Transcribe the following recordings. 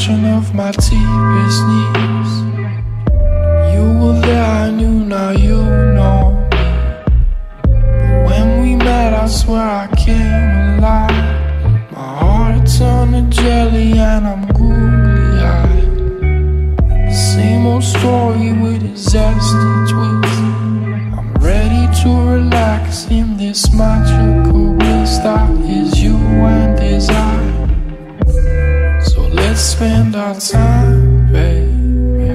expression of my deepest needs. You were there, I knew, now you know me. But when we met, I swear I came alive. My heart turned to jelly and I'm googly-eyed. Same old story with a zesty twist. I'm ready to relax in this magical bliss that is you and is I. So let's spend our time, baby.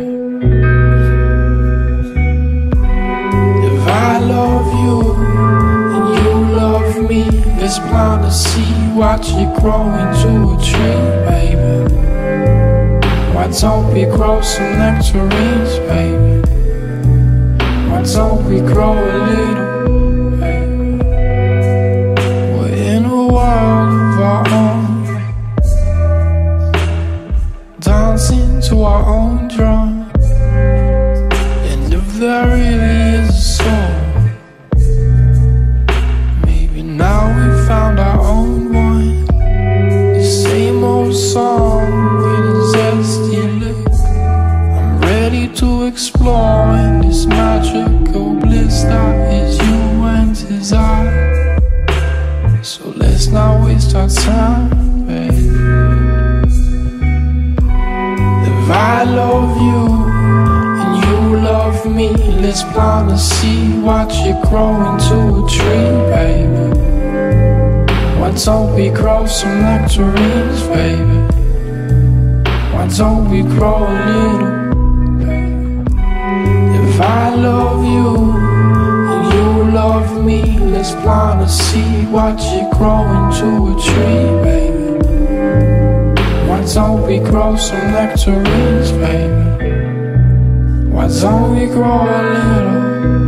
If I love you and you love me, let's plant a seed, watch it grow into a tree, baby. Why don't we grow some nectarines, baby? Why don't we grow a little, baby? We're in a world of our own, dancing to our own drum. And if there really is a soul, maybe now we found our own one. The same old song with a zesty lick. I'm ready to explore in this magical bliss that is you and is I. So let's not waste our time, baby. If I love you and you love me, let's plant a seed, watch it grow into a tree, baby. Why don't we grow some nectarines, baby? Why don't we grow a little, baby? If I love you and you love me, let's plant a seed, watch it grow into a tree, baby. Why don't we grow some nectarines, baby? Why don't we grow a little?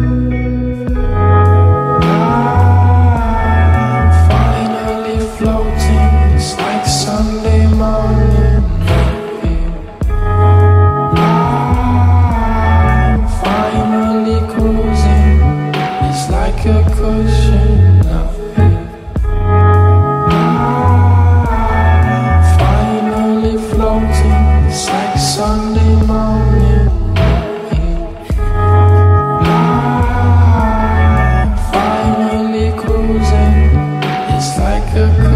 I'm finally floating, it's like Sunday morning up here. I'm finally cruising, it's like a cushion up here. It's like Sunday morning I'm finally cruising. It's like a